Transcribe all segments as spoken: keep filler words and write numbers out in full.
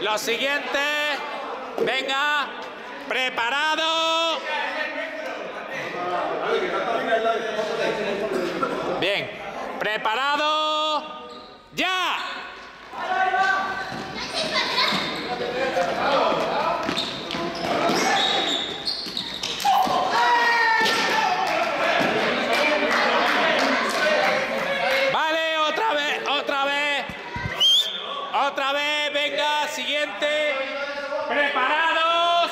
Lo siguiente, venga, preparado. Bien, preparado, ya. Vale, otra vez, otra vez, otra vez, venga, siguiente, preparados,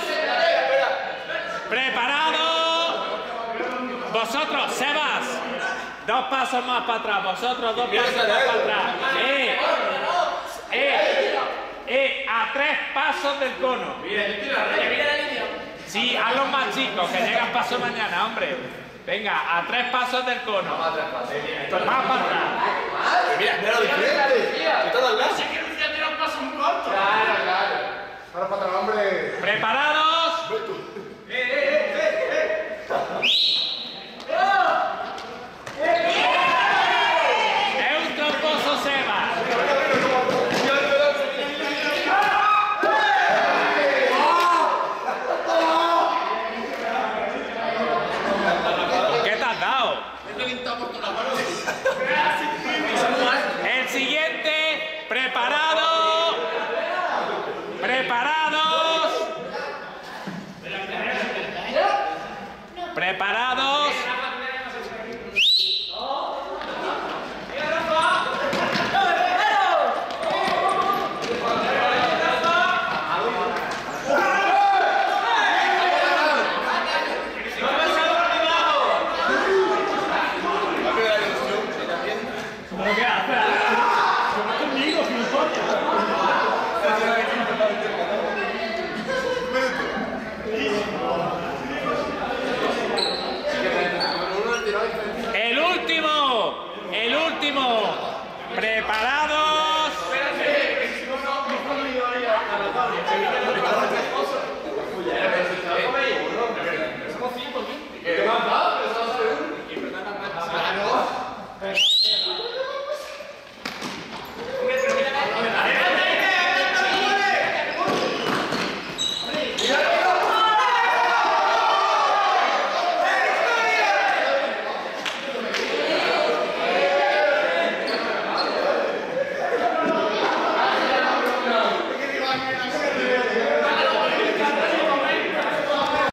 preparados, vosotros, Sebas, dos pasos más para atrás, vosotros dos pasos más para atrás, eh, eh, eh, a tres pasos del cono. Sí, a los más chicos, que llegan paso mañana, hombre. Venga, a tres pasos del cono. Más para atrás. Mira, mira lo diferente. ¿Estás al lado? Si es que Lucía tiene un paso muy corto. Claro, claro. Ahora para atrás, hombre. ¿Preparados? ¡Eh, eh, eh, eh! Es un tramposo Sebas. ¿Qué te has dado? El siguiente, preparado, preparados, preparados.